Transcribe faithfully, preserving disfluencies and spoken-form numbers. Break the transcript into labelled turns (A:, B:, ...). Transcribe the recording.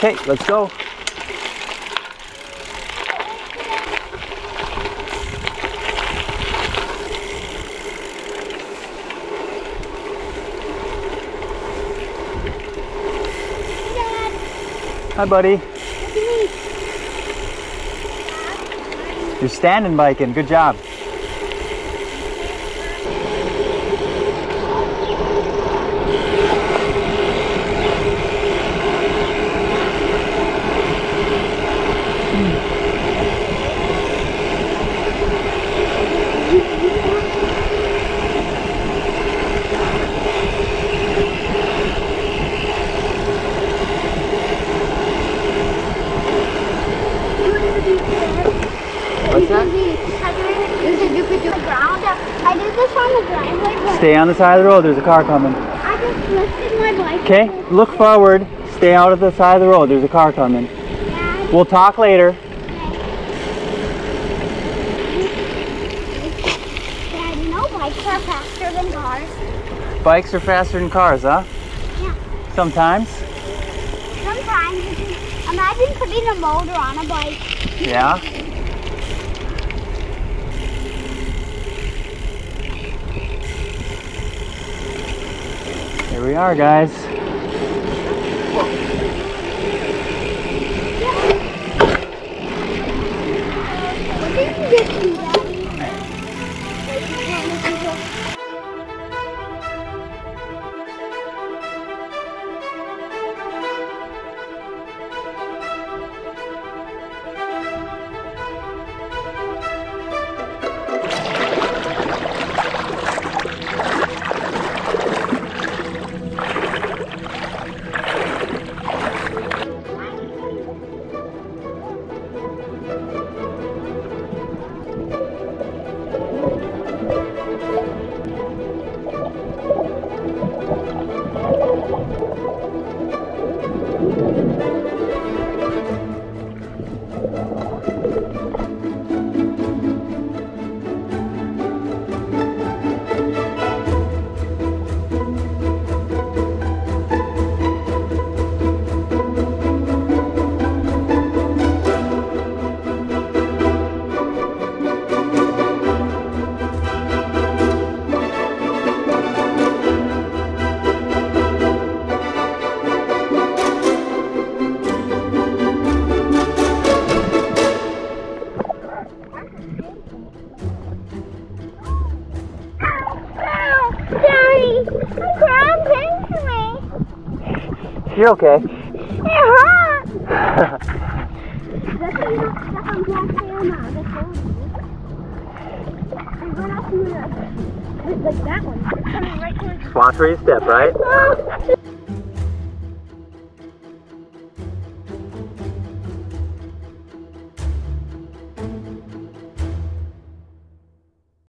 A: Okay, let's go. Hi, buddy. You're standing biking. Good job. What's that?
B: I did this on the driveway.
A: Stay on the side of the road. There's a car coming.
B: I just lifted my bike.
A: Okay, look forward. Stay out of the side of the road. There's a car coming.
B: Dad.
A: We'll talk later.
B: Dad, you know bikes are faster than cars.
A: Bikes are faster than cars, huh?
B: Yeah.
A: Sometimes.
B: Sometimes. Imagine putting a motor on a bike.
A: Yeah. Here we are, guys.
B: What did you get to, Daddy?
A: You're okay.
B: It hurt! That's why you don't step on black hammer. I'm going up to the, like that one. Right towards.
A: Watch where you step, right?